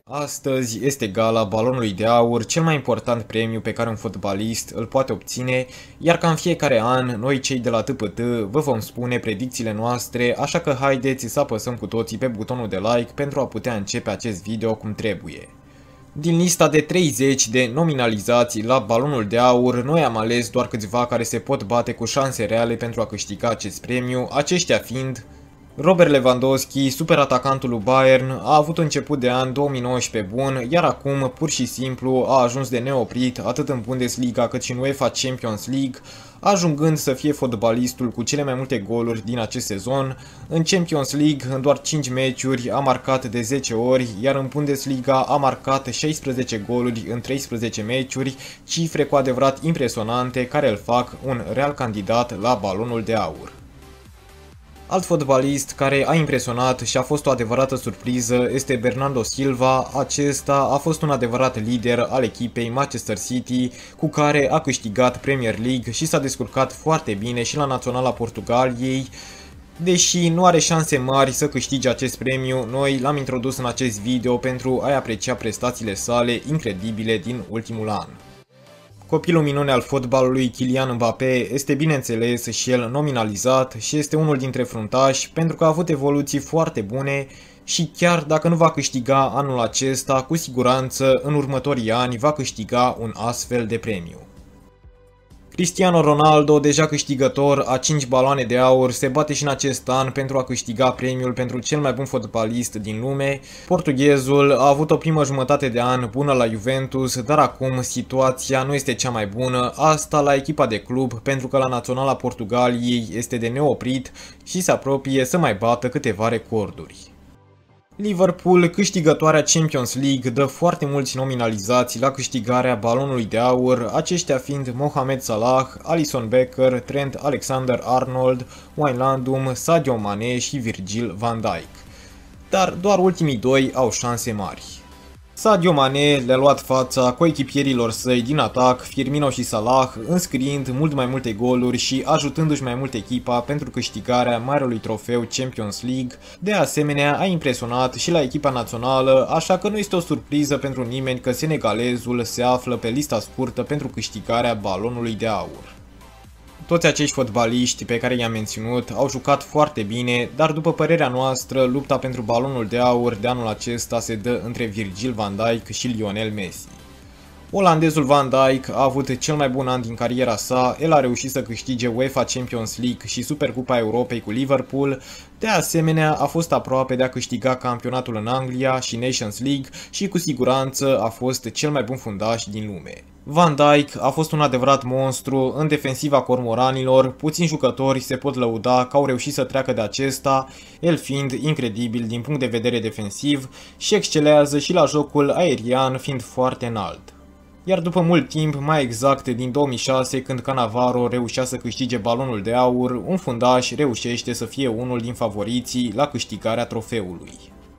Astăzi este gala balonului de aur, cel mai important premiu pe care un fotbalist îl poate obține, iar ca în fiecare an, noi cei de la TPT vă vom spune predicțiile noastre, așa că haideți să apăsăm cu toții pe butonul de like pentru a putea începe acest video cum trebuie. Din lista de 30 de nominalizați la balonul de aur, noi am ales doar câțiva care se pot bate cu șanse reale pentru a câștiga acest premiu, aceștia fiind Robert Lewandowski, superatacantul lui Bayern, a avut un început de an 2019 bun, iar acum pur și simplu a ajuns de neoprit atât în Bundesliga cât și în UEFA Champions League, ajungând să fie fotbalistul cu cele mai multe goluri din acest sezon. În Champions League, în doar 5 meciuri, a marcat de 10 ori, iar în Bundesliga a marcat 16 goluri în 13 meciuri, cifre cu adevărat impresionante care îl fac un real candidat la balonul de aur. Alt fotbalist care a impresionat și a fost o adevărată surpriză este Bernardo Silva. Acesta a fost un adevărat lider al echipei Manchester City, cu care a câștigat Premier League și s-a descurcat foarte bine și la naționala Portugaliei. Deși nu are șanse mari să câștige acest premiu, noi l-am introdus în acest video pentru a-i aprecia prestațiile sale incredibile din ultimul an. Copilul minune al fotbalului, Kylian Mbappé, este bineînțeles și el nominalizat și este unul dintre fruntași pentru că a avut evoluții foarte bune și chiar dacă nu va câștiga anul acesta, cu siguranță în următorii ani va câștiga un astfel de premiu. Cristiano Ronaldo, deja câștigător a 5 baloane de aur, se bate și în acest an pentru a câștiga premiul pentru cel mai bun fotbalist din lume. Portughezul a avut o primă jumătate de an bună la Juventus, dar acum situația nu este cea mai bună, asta la echipa de club, pentru că la naționala Portugaliei este de neoprit și se apropie să mai bată câteva recorduri. Liverpool, câștigătoarea Champions League, dă foarte mulți nominalizați la câștigarea balonului de aur, aceștia fiind Mohamed Salah, Alisson Becker, Trent Alexander-Arnold, Wijnaldum, Sadio Mane și Virgil van Dijk. Dar doar ultimii doi au șanse mari. Sadio Mane le-a luat fața coechipierilor săi din atac, Firmino și Salah, înscriind mult mai multe goluri și ajutându-și mai mult echipa pentru câștigarea marelui trofeu Champions League. De asemenea, a impresionat și la echipa națională, așa că nu este o surpriză pentru nimeni că senegalezul se află pe lista scurtă pentru câștigarea balonului de aur. Toți acești fotbaliști pe care i-am menționat au jucat foarte bine, dar după părerea noastră, lupta pentru balonul de aur de anul acesta se dă între Virgil van Dijk și Lionel Messi. Olandezul Van Dijk a avut cel mai bun an din cariera sa, el a reușit să câștige UEFA Champions League și Supercupa Europei cu Liverpool, de asemenea a fost aproape de a câștiga campionatul în Anglia și Nations League și cu siguranță a fost cel mai bun fundaș din lume. Van Dijk a fost un adevărat monstru în defensiva cormoranilor, puțini jucători se pot lăuda că au reușit să treacă de acesta, el fiind incredibil din punct de vedere defensiv și excelează și la jocul aerian fiind foarte înalt. Iar după mult timp, mai exact din 2006, când Cannavaro reușea să câștige balonul de aur, un fundaș reușește să fie unul din favoriții la câștigarea trofeului.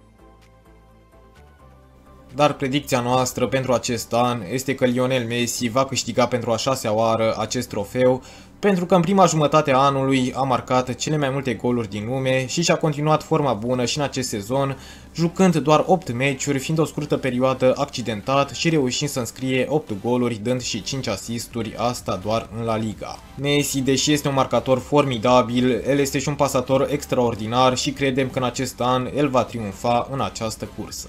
Dar predicția noastră pentru acest an este că Lionel Messi va câștiga pentru a 6-a oară acest trofeu, pentru că în prima jumătate a anului a marcat cele mai multe goluri din lume și și-a continuat forma bună și în acest sezon, jucând doar 8 meciuri, fiind o scurtă perioadă accidentat și reușind să înscrie 8 goluri, dând și 5 asisturi, asta doar în La Liga. Messi, deși este un marcator formidabil, el este și un pasator extraordinar și credem că în acest an el va triumfa în această cursă.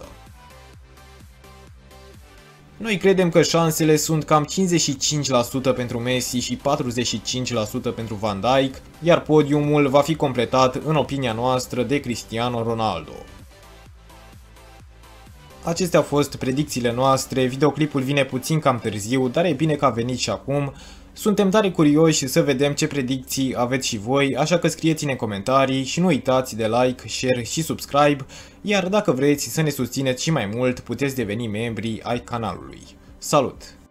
Noi credem că șansele sunt cam 55% pentru Messi și 45% pentru Van Dijk, iar podiumul va fi completat, în opinia noastră, de Cristiano Ronaldo. Acestea au fost predicțiile noastre, videoclipul vine puțin cam târziu, dar e bine că a venit și acum. Suntem tare curioși să vedem ce predicții aveți și voi, așa că scrieți-ne în comentarii și nu uitați de like, share și subscribe, iar dacă vreți să ne susțineți și mai mult, puteți deveni membri ai canalului. Salut!